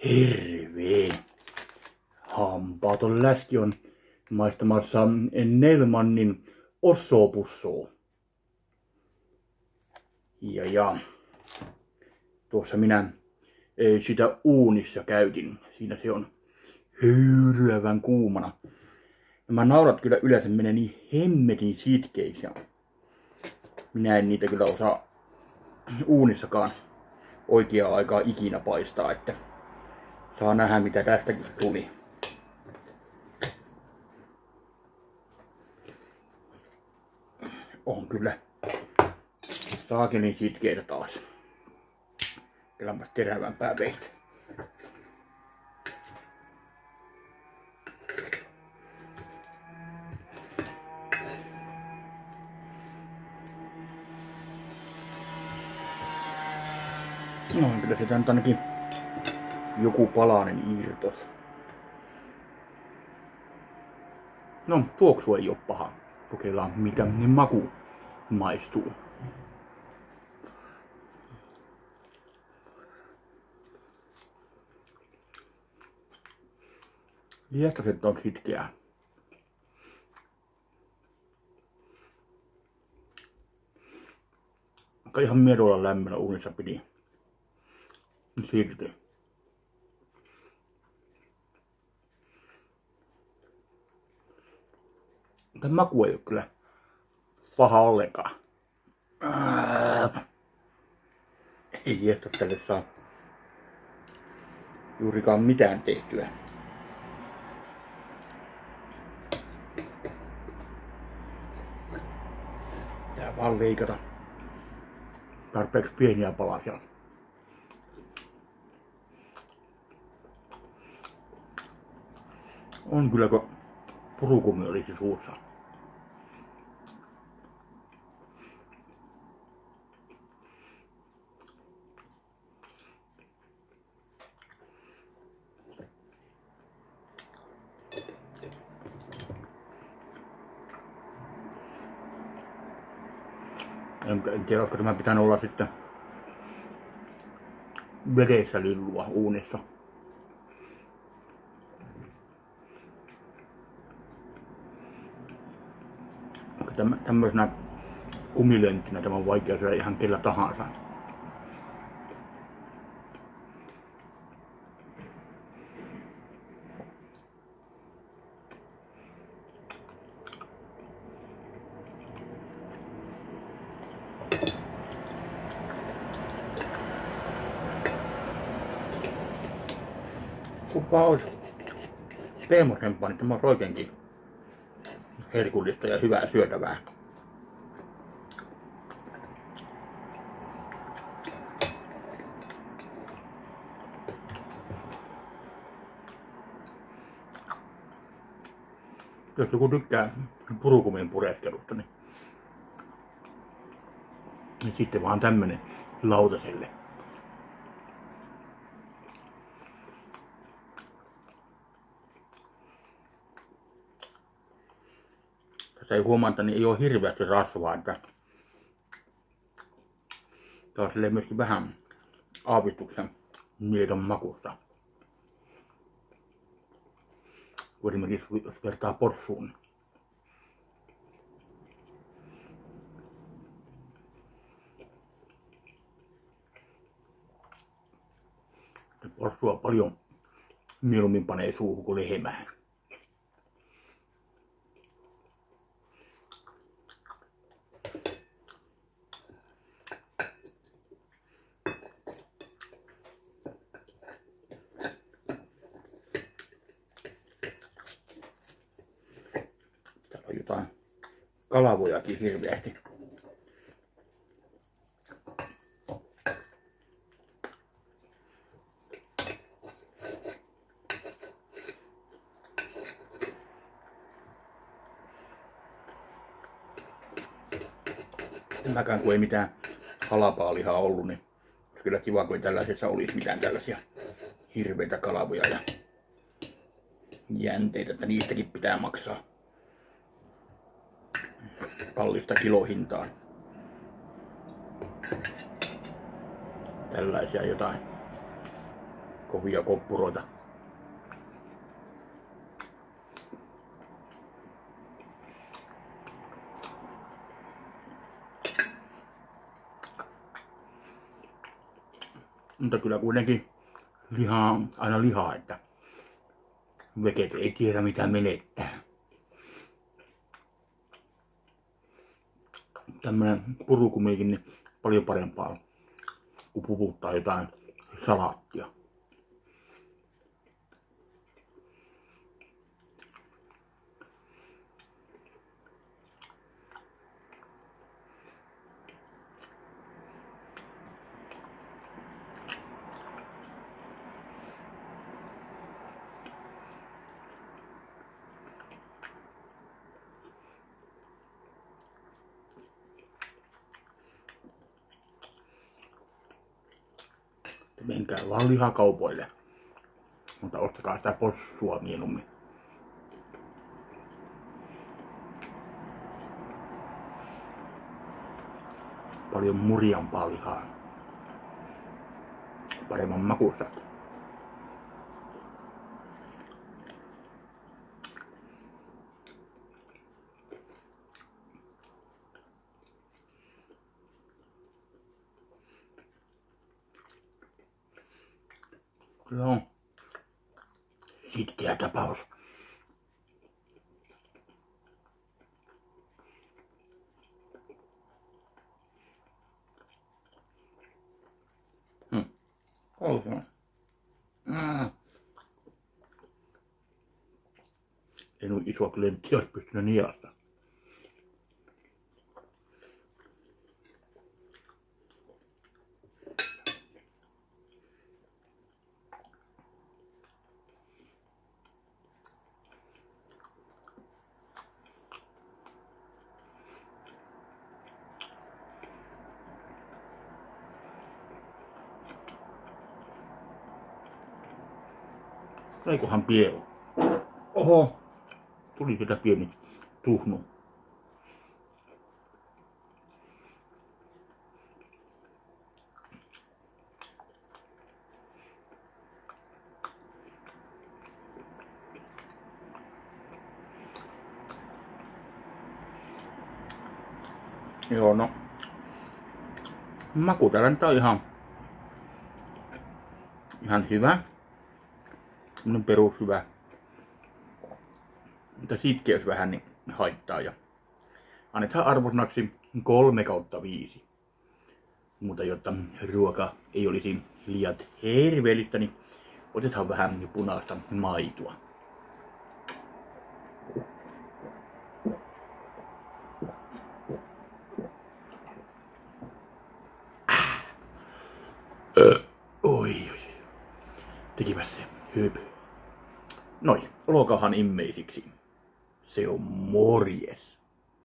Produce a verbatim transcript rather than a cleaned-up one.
Hirvee. Hampaaton läski on maistamassa Nelmannin Ossoo-pussoo. Ja ja. Tuossa minä ei, sitä uunissa käytin. Siinä se on höyryävän kuumana. Nämä naurat kyllä yleensä menee niin hemmetin sitkeiksi. Minä en niitä kyllä osaa uunissakaan oikeaa aikaa ikinä paistaa, että saa nähdä mitä tästäkin tuli. On kyllä saakelin sitkeitä taas. Kylläpäs terävämpää veistä. No kyllä sitä nyt ainakin joku palanen irtos. No tuoksu ei oo paha. Kokeillaan mitä niin maku maistuu. Liekkaset on sitkeää. Vaikka ihan miedolla lämmöllä uunissa piti. Silti. Tämä maku ei ole kyllä paha ollenkaan. Ää. Ei estä tälle saa juurikaan mitään tehtyä. Tää vaan leikata tarpeeksi pieniä palasia. On kyllä kun purukumi olisi suussa. En tiedä, olisiko tämä pitänyt olla sitten vedessä lillua uunissa. Tämmöisenä kumilenttinä tämä on vaikea syödä ihan kellä tahansa. Kun vaan olisi pehmoisempaa, niin tämä on oikeinkin herkullista ja hyvää syötävää. Jos joku tykkää purukumin pureskelusta, niin, niin sitten vaan tämmönen lautaselle. Tässä ei huomata, niin ei ole hirveästi rasvaa, että tää on silleen myöskin vähän aavistuksen miedon makusta. Esimerkiksi jos vertaa possuun. Possua paljon mieluummin panee suuhun kuin lehmään. Täällä on jotain kalavojakin hirveästi. Mäkään kun ei mitään halapaa lihaa ollut, niin olisi kyllä kiva, kun ei tällaisessa olisi mitään tällaisia hirveitä kalavoja ja jänteitä, että niistäkin pitää maksaa kallista kilohintaan. Tällaisia jotain kovia koppuroita. Mutta kyllä kuitenkin lihaa, aina lihaa, että veget ei tiedä mitä menettää. Tämmönen purukumikin niin paljon parempaa, kun puputtaa jotain salaattia. Menkää vaan lihakaupoille, mutta ostakaa sitä possua mieluummin. Paljon murjampaa lihaa. Paremman makuista. Kyllä on sitkeä tapaus. Hmm. Oikein. Mm. En ole isoa klenttiä olisi pystynyt nielasta. Eikohan pielu? Oho, tuli sitä pieni tuhnu. Joo, no. Maku täällä nyt on ihan, ihan hyvä. Minun perus hyvä. Mutta sitkeys vähän niin haittaa. Ja annetaan arvosanaksi kolme kautta viisi. Mutta jotta ruoka ei olisi liian terveellistä, niin otetaan vähän punaista maitoa. Ah. Ö, oi, oi. Tekipä se hypy. Noin, olkaahan immeisiksi. Se on morjes.